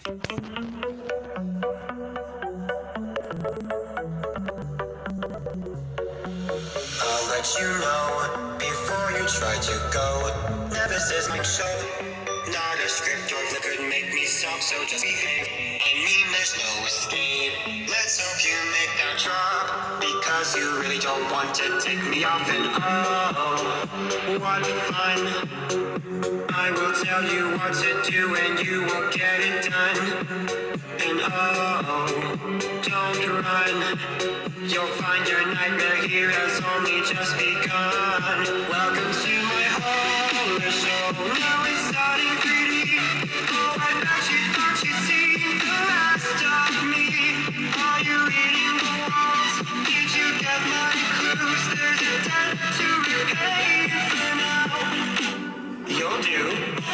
I'll let you know before you try to go. Now this is my show, not a script or that could make me stop, so just behave. I mean there's no escape. Let's hope you make that drop, because you really don't want to take me off. And oh, what fun. I will tell you what to do and you will get it done. And oh, don't run. You'll find your nightmare here has only just begun. Welcome to my horror show. Now it's starting 3D. Oh, I bet you thought you'd seen the last of me. Are you reading the walls? Did you get my clues? There's a debt to repay for now. You'll do.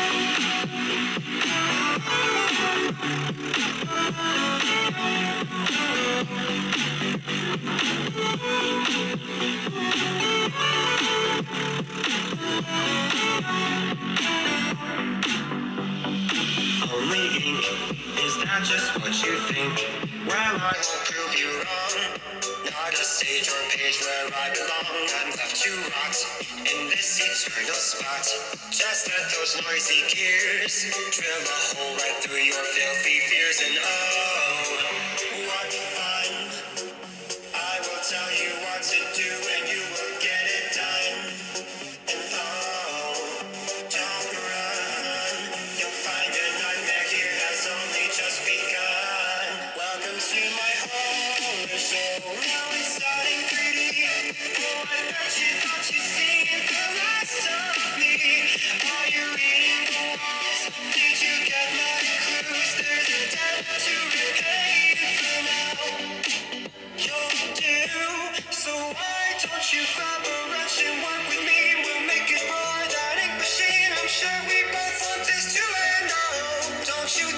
Only ink, is that just what you think? Well, I will prove you wrong. Not a stage or page where I belong. I'm left to rot in this eternal spot. Just let those noisy gears drill a hole right through your filthy fears. And oh, what fun. I will tell you what to do and you will get it done. And oh, don't run. You'll find a nightmare here has only just begun. Welcome to my horror show. Now it's starting 3D. Oh, I bet you thought you'd seen the last of me. Are you reading the walls? Did you get my clues? There's a debt to repay for now. You'll do. So why don't you grab a wrench and work with me? We'll make it roar that ink machine. I'm sure we both want this to end. Oh, don't you